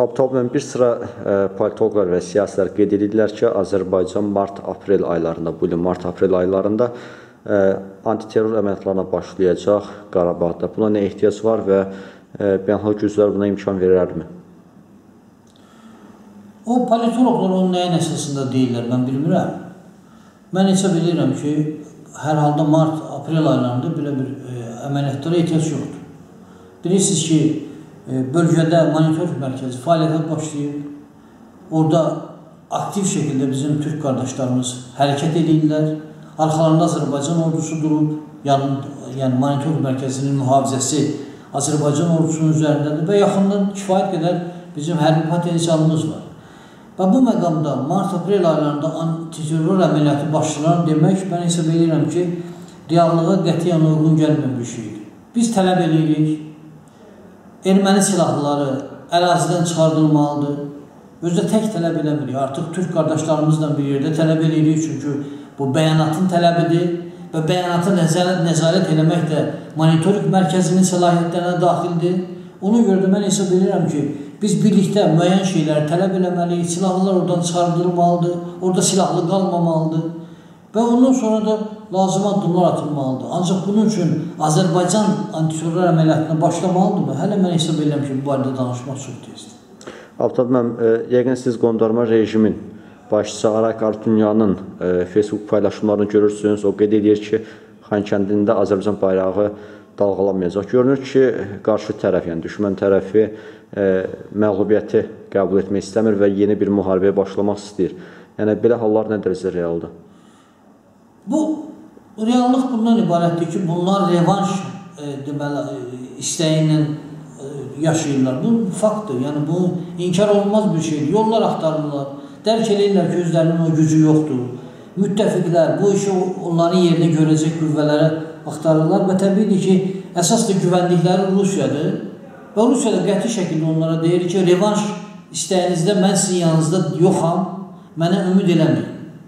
Abtabla bir sıra politologlar və siyasiler qeyd edirlər ki, Azərbaycan mart-aprel aylarında, bu ilin mart-aprel aylarında antiterror əməliyyatlarına başlayacaq Qarabağda. Buna nə ehtiyac var və beynəlxalq güclər buna imkan verərmi? O politologlar onun nəyin əsasında deyirlər, mən bilmirəm. Mən isə bilirəm ki, hər halda mart-aprel aylarında belə bir əməliyyatlara ehtiyac yoxdur. Bilirsiniz ki, bölgədə monitoring mərkəzi fəaliyyətə başlayıb. Orada aktiv şəkildə bizim Türk qardaşlarımız hərəkət edirlər. Arxalarında Azərbaycan ordusu durub, yəni monitoring mərkəzinin mühafizəsi Azərbaycan ordusunun üzərindədir və yaxından kifayət qədər bizim hərbi potensialımız var. Və bu məqamda mart-aprel aylarında antiterror əməliyyatı başlanan demək, mən isə bilirəm ki, reallığa qətiyyən uyğun gəlməyən bir şeydir. Biz tələb edirik. Erməni silahlıları ərazidən çıxardılmalıdır. Özdə tək tələb eləmirik. Artıq Türk qardaşlarımızla bir yerdə tələb edirik. Çünki bu bəyanatın tələbidir və bəyanatı nəzarət eləmək də monitoring mərkəzinin səlahiyyətlərinə daxildir. Ona görə də mən isə bilirəm ki, biz birlikdə müəyyən şeyləri tələb eləməliyik. Silahlılar oradan çıxardılmalıdır. Orada silahlı qalmamalıdır. Və ondan sonra da lazım addımlar atılmalıdır. Ancaq bunun üçün Azərbaycan antiterror əməliyyatına başlamalıdırmı? Hələ mən hesab edirəm ki, bu barədə danışmaq çox tezdir. Abtab müəllim, yəqin siz qondarma rejimin başçısı Arak Artunyanın Facebook paylaşımlarını görürsünüz. O qeyd edir ki, Xankəndində Azərbaycan bayrağı dalğalanmayacaq. Görünür ki, qarşı tərəf, yəni düşmən tərəfi məğlubiyyəti qəbul etmək istəmir və yeni bir müharibəyə başlamaq istəyir. Yəni, belə hallar nə dərəcədə realdır? Bu, reallıq bundan ibarətdir ki, bunlar revanş istəyi ilə yaşayırlar. Bu faktdır, yəni bu inkar olunmaz bir şeydir. Yollar axtarırlar, dərk edirlər ki, özlərinin o gücü yoxdur. Müttəfiqlər bu işi onların yerinə görəcək qüvvələrə axtarırlar və təbiidir ki, əsas da güvəndikləri Rusiyadır. Və Rusiyada qəti şəkildə onlara deyir ki, revanş istəyinizdə mən sizin yanınızda yoxam, mənə ümid eləməyin.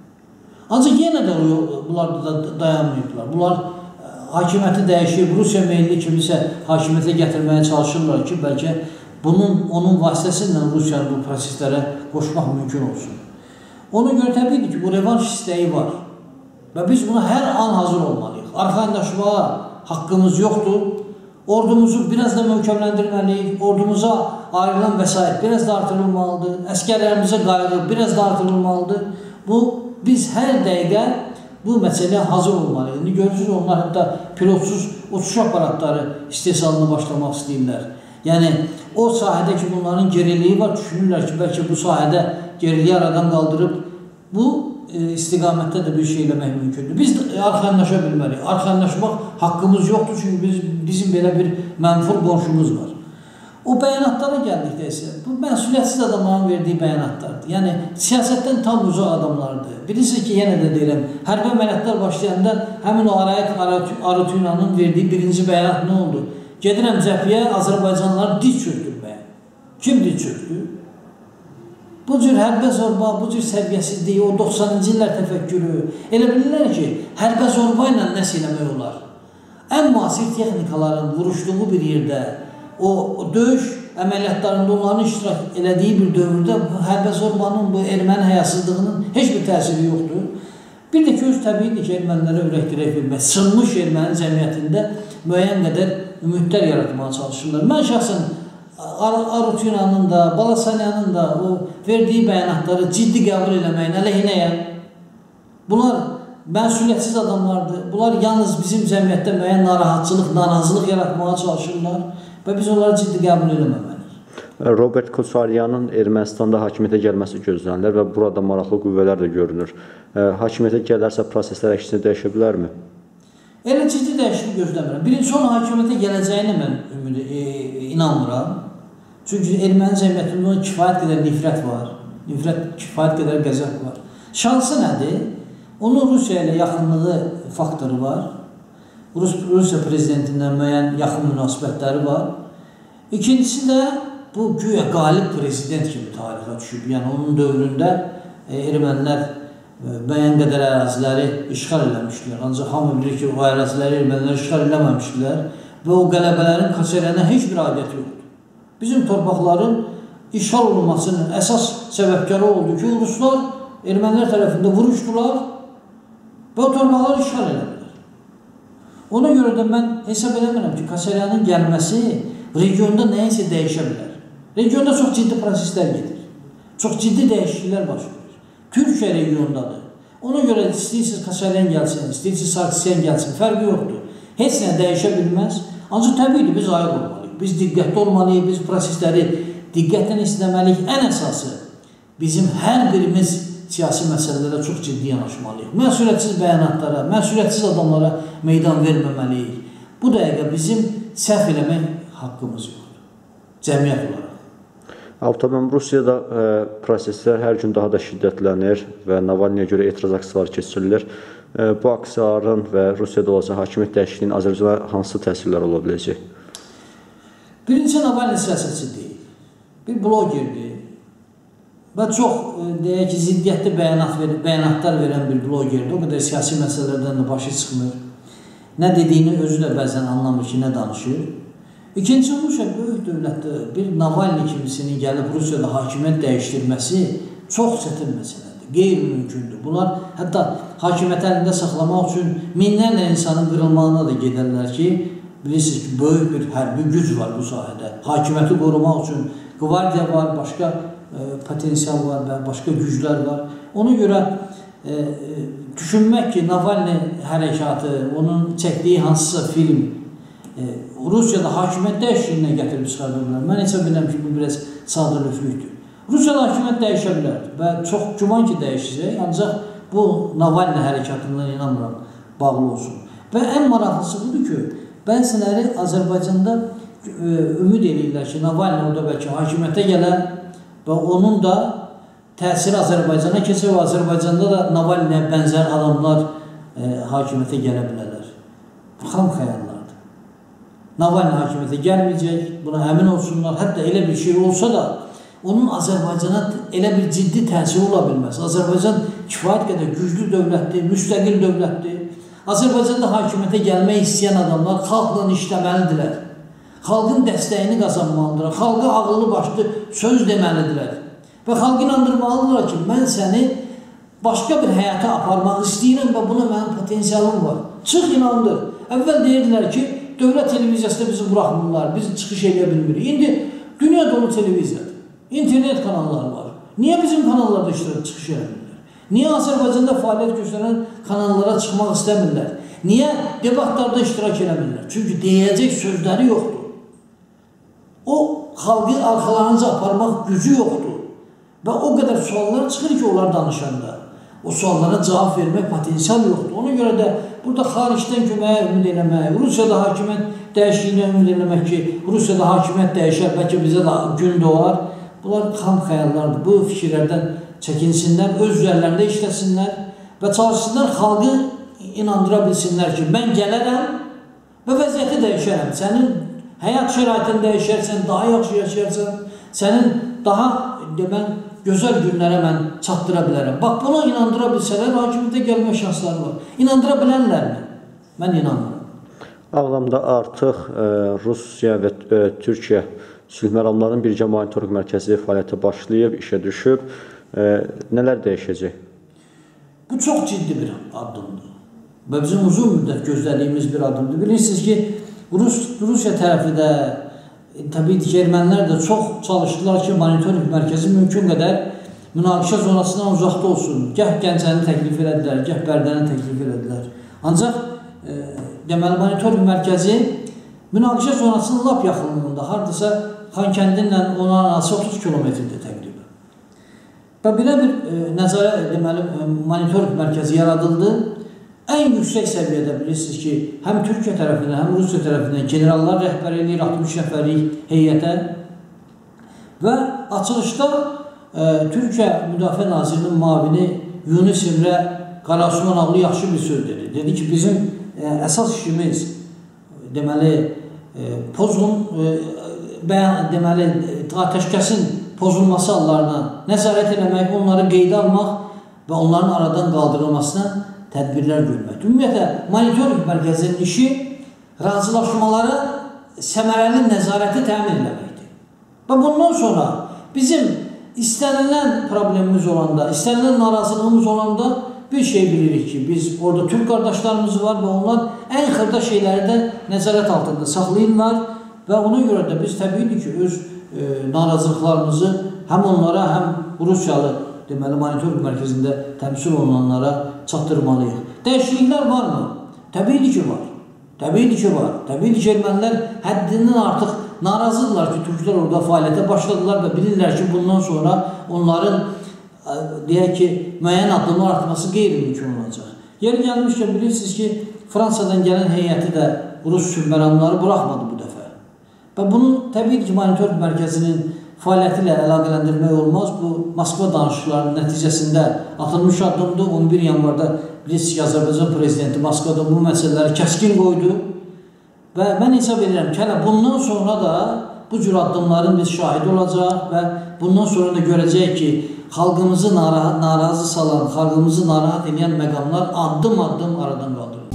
Ancaq yenə də bunlar da dayanmayıblar. Bunlar hakimiyyəti dəyişib, Rusiya meyilli kimisə hakimiyyətə gətirməyə çalışırlar ki, bəlkə onun vasitəsilə Rusiyanın bu proseslərə qoşmaq mümkün olsun. Ona görə təbiidir ki, bu revanş istəyi var və biz buna hər an hazır olmalıyıq. Arxayınlaşmağa haqqımız yoxdur. Ordumuzu biraz da möhkəmləndirməliyik. Ordumuza ayrılan vəsait biraz da artırılmalıdır. Əskərlərimizə qayğı biraz da artırılmalıdır. Biz hər dəqiqə bu məsələyə hazır olmalıyıq. İndi görürsünüz, onlar hətta pilotsuz uçuş aparatları istehsalına başlamaq istəyirlər. Yəni, o sahədə ki, bunların geriliyi var, düşünürlər ki, bəlkə bu sahədə geriliyi aradan qaldırıb, bu istiqamətdə də bir şey eləmək mümkündür. Biz arxayınlaşa bilməliyik. Arxayınlaşmaq haqqımız yoxdur, çünki bizim belə bir mənfur qonşumuz var. O bəyanatlara gəldikdə isə, bu məsuliyyətsiz adamların verdiyi bəyanatlardır. Yəni, siyasətdən tam uzaq adamlardır. Bilirsiniz ki, yenə də deyirəm, hərbi əməliyyatlar başlayanda həmin o Arak Artunyanın verdiyi birinci bəyanat nə oldu? Gedirəm cəbhəyə Azərbaycanlıları diz çöktürməyə. Kim diz çöktü? Bu cür hərbə zorba, bu cür səviyyəsizliyi, o 90-cı illər təfəkkürü. Elə bilirlər ki, hərbə zorba ilə nəsə eləmək olar. Ən müasir texnikaların vuruşduğu bir yerdə, o döyüş əməliyyatlarında onların iştirak elədiyi bir dövrdə hərbə zorbanın, bu erməni həyasızlığının heç bir təsiri yoxdur. Bir də ki, öz təbiidir ki, ermənilərə ürək dirək vermək, sınmış erməni cəmiyyətində müəyyən qədər ümidlər yaratmağa çalışırlar. Mən şəxsən Arutynyanın da, Balasanyanın da o verdiyi bəyanatları ciddi qəbul eləməyin əleyhinəyəm. Bunlar məsuliyyətsiz adamlardır. Bunlar yalnız bizim cəmiyyətdə müəyyən narahatçılıq, narazılıq yaratmağa çalışırlar. Və biz onları ciddi qəbul eləməməliyik. Robert Koçaryanın Ermənistanda hakimiyyətə gəlməsi gözlənilir və burada maraqlı qüvvələr də görünür. Hakimiyyətə gələrsə proseslər əksinə dəyişə bilərmi? Elə ciddi dəyişiklik gözləmirəm. Birinci, onun hakimiyyətə gələcəyinə mən inanmıram. Çünki erməni cəmiyyətində ona kifayət qədər nifrət var. Kifayət qədər qəzəb var. Şansı nədir? Onun Rusiya ilə yaxınlığı faktoru var. Rusiya prezidentindən müəyyən yaxın münasibətləri var. İkincisi də bu güya qalib prezident kimi tarixə düşüb. Yəni onun dövründə ermənilər müəyyən qədər əraziləri işğal eləmişdilər. Ancaq hamı bilir ki, o əraziləri ermənilər işğal eləməmişdilər və o qələbələrin Koçaryana heç bir aidiyyəti yoxdur. Bizim torpaqların işğal olunmasının əsas səbəbkarı oldu ki, Ruslar ermənilər tərəfində vuruşdular və o torpaqları işğal edildiler. Ona görə də mən hesab eləmirəm ki, Koçaryanın gəlməsi regionda nəyinsə dəyişə bilər. Regionda çox ciddi proseslər gedir. Çox ciddi dəyişikliklər baş verir. Türkiyə regiondadır. Ona görə istəyirsiniz Koçaryan gəlsin, istəyirsiniz Sarkisyan gəlsin, fərqi yoxdur. Heç nə dəyişə bilməz. Ancaq təbii biz ayıq olmalıyıq. Biz diqqətli olmalıyıq, biz prosesləri diqqətlə izləməliyik. Ən əsası bizim hər birimiz siyasi məsələlərə çox ciddi yanaşmalıyıq. Məsuliyyətsiz bəyanatlara, məsuliyyətsiz adamlara meydan verməməliyik. Bu dəqiqə bizim səhv eləmək haqqımız yoxdur. Cəmiyyət olaraq. Avtonom Rusiyada proseslər hər gün daha da şiddətlənir və Navalnyaya görə etiraz aksiyaları keçirilir. Bu aksiyaların və Rusiyada olacaq hakimiyyət dəyişikliyinin Azərbaycana hansı təsirlər ola biləcək? Birinci, Navalny siyasətçi deyil. Bir blogerdir və çox, deyək ki, ziddiyyətli bəyanatlar verən bir blogerdir. O qədər siyasi məsələlərdən də başı çıxmır. Nə dediyini özü də bəzən anlamır ki, nə danışır. İkinci, Rusiya böyük dövlətdir. Bir Navalny kimisinin gəlib Rusiyada hakimiyyət dəyişdirməsi çox çətin məsələdir. Qeyri-mümkündür. Bunlar hətta hakimiyyəti əlində saxlamaq üçün minlərlə insanın qırılmağına da gedərlər ki, bilirsiniz ki, böyük bir hərbi güc var bu sahədə. Hakimiyyəti qorumaq üçün qvardiya var, başqa potensial var və başqa güclər var. Ona görə düşünmək ki, Navalny hərəkatı, onun çəkdiyi hansısa film Rusiyada hakimiyyət dəyişikliyinə gətirib çıxarda bilər. Mən hesab edirəm ki, bu biraz sadəlövhlükdür. Rusiyada hakimiyyət dəyişə bilər və çox güman ki, dəyişəcək. Ancaq bu Navalny hərəkatından inanmıram bağlı olsun. Və ən maraqlısı budur ki, bəziləri Azərbaycanda ümid edirlər ki, Navalny orada bəlkə hakimiyyətə gələr və onun da təsiri Azərbaycana keçir və Azərbaycanda da Navalny'yə bənzər adamlar hakimiyyətə gələ bilərlər. Bu xam xəyallardır. Navalny hakimiyyətə gəlməyəcək, buna əmin olsunlar. Hətta elə bir şey olsa da, onun Azərbaycana elə bir ciddi təsiri ola bilməz. Azərbaycan kifayət qədər güclü dövlətdir, müstəqil dövlətdir. Azərbaycanda hakimiyyətə gəlmək istəyən adamlar xalqla işləməlidirlər. Xalqın dəstəyini qazanmalıdırlar. Xalqa ağıllı başlı söz deməlidirlər. Və xalqı inandırmalıdırlar ki, mən səni başqa bir həyata aparmaq istəyirəm və buna mənim potensialım var. Çıx, inandır. Əvvəl deyirdilər ki, dövlət televiziyasında bizi buraxmırlar, biz çıxış edə bilmirik. İndi dünya dolu televiziyadır. İnternet kanalları var. Niyə bizim kanallarda çıxış edə bilmirlər? Niyə Azərbaycanda fəaliyyət göstərən kanallara çıxmaq istəmirlər? Niyə debatlarda iştirak edə bilmirlər? Çünki deyəcək sözləri yoxdur. O, xalqı arxalarınca aparmaq gücü yoxdur. Və o qədər suallar çıxır ki, onlar danışanda. O suallara cavab vermək potensial yoxdur. Ona görə də burada xaricdən köməyə ümid eləmək, Rusiyada hakimiyyət dəyişikliyinə ümid eləmək ki, Rusiyada hakimiyyət dəyişər, bəlkə bizə də gün doğar. Bunlar xam xəyallardır. Bu fikirlərdən çəkinsinlər, öz üzərlərində işləsinlər və çalışsınlar xalqı inandıra bilsinlər ki, mən gələrəm və vəziyyəti dəyişərəm. Sənin həyat şəraitin dəyişərsən, daha yaxşı yaşayarsan, sənin daha gözəl günlərə mən çatdıra bilərəm. Bax, buna inandıra bilsələr, hakimiyyətə gəlmə şansları var. İnandıra bilərlərmi? Mən inanmıram. Ağdamda artıq Rusiya və Türkiyə sülh məramlarının birgə monitorinq mərkəzi fəaliyyətə başlayıb, işə düşüb. Nələr dəyişəcək? Bu çox ciddi bir addımdır. Və bizim uzun müddət gözlədiyimiz bir addımdır. Bilirsiniz ki, Rusiya tərəfi də, təbii ki, ermənilər də çox çalışdılar ki, monitorinq mərkəzi mümkün qədər münaqişə zonasından uzaqda olsun. Gəh Gəncəni təklif elədilər, gəh Bərdəni təklif elədilər. Ancaq deməli, monitorinq mərkəzi münaqişə zonasının lap yaxınlığında, hardasa Xankəndinlə ona arası 30 kilometrdə təqribən. Və belə bir deməli, monitorinq mərkəzi yaradıldı. Ən yüksək səviyyədə bilirsiniz ki, həm Türkiyə tərəfindən, həm Rusiya tərəfindən generallar rəhbər eləyir 60 nəfərlik heyətə və açılışda Türkiyə Müdafiə Nazirinin mavini Yunus Emre Qarasmanoglu yaxşı bir söz dedi. Dedi ki, bizim əsas işimiz deməli, atəşkəsin pozulması hallarına nəzarət eləmək, onları qeydə almaq və onların aradan qaldırılmasına tədbirlər görmək. Ümumiyyətlə, monitorinq mərkəzinin işi razılaşmalara səmərəli nəzarəti təmin eləməkdir. Və bundan sonra Bizim istənilən problemimiz olanda, istənilən narazılığımız olanda bir şey bilirik ki, biz orada Türk qardaşlarımız var və onlar ən xırda şeyləri də nəzarət altında saxlayırlar və ona görə də biz təbii ki, öz narazılıqlarımızı həm onlara, həm Rusiyalı deməli, monitoring mərkəzində təmsil olunanlara çatdırmalıyıq. Dəyişikliklər varmı? Təbii ki, var. Təbii ki, var. Təbii ki, ermənilər həddindən artıq narazıdırlar ki, türklər orada fəaliyyətə başladılar və bilirlər ki, bundan sonra onların deyək ki, müəyyən addımlar artması qeyri-mümkün olacaq. Yeri gəlmişkən bilirsiniz ki, Fransadan gələn heyəti də Rus sülhməramları buraxmadı bu dəfə. Və bunun təbii ki, monitoring mərkəzinin fəaliyyəti ilə əlaqələndirmək olmaz. Bu, Moskva danışıqlarının nəticəsində atılmış addımdır. 11 yanvarda bilirsiniz ki, Azərbaycan prezidenti Moskvada bu məsələləri kəskin qoydu. Və mən hesab edirəm ki, hələ bundan sonra da bu cür addımların biz şahidi olacaq və bundan sonra da görəcək ki, xalqımızı narazı salan, xalqımızı narahat edən məqamlar addım-addım aradan qaldırılır.